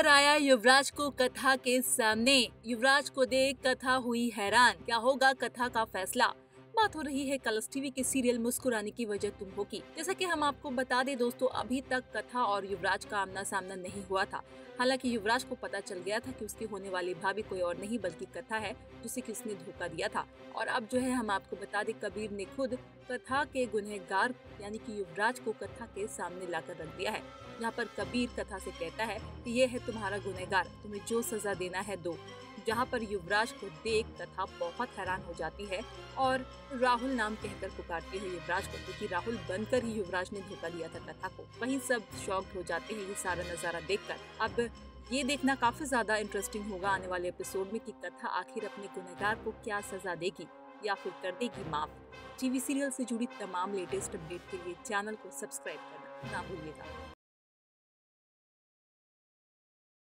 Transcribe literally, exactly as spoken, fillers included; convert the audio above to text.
कर आया युवराज को कथा के सामने। युवराज को देख कथा हुई हैरान, क्या होगा कथा का फैसला। बात हो रही है कलर्स टीवी के सीरियल मुस्कुराने की वजह तुम हो की। जैसा कि हम आपको बता दें दोस्तों, अभी तक कथा और युवराज का आमना सामना नहीं हुआ था। हालांकि युवराज को पता चल गया था कि उसकी होने वाली भाभी कोई और नहीं बल्कि कथा है, जिसे कि उसने धोखा दिया था। और अब जो है हम आपको बता दें, कबीर ने खुद कथा के गुनहगार यानी कि युवराज को कथा के सामने लाकर रख दिया है। यहाँ पर कबीर कथा से कहता है कि ये है तुम्हारा गुनहगार, तुम्हें जो सजा देना है दो। जहाँ पर युवराज को देख कथा बहुत हैरान हो जाती है और राहुल नाम कहकर पुकारती है युवराज को, क्योंकि राहुल बनकर ही युवराज ने धोखा दिया था कथा को। वहीं सब शॉक्ड हो जाते हैं ये सारा नजारा देखकर। अब ये देखना काफी ज्यादा इंटरेस्टिंग होगा आने वाले एपिसोड में कि कथा आखिर अपने गुनहगार को क्या सजा देगी या फिर कर देगी माफ। टीवी सीरियल से जुड़ी तमाम लेटेस्ट अपडेट के लिए चैनल को सब्सक्राइब करना ना भूलिएगा।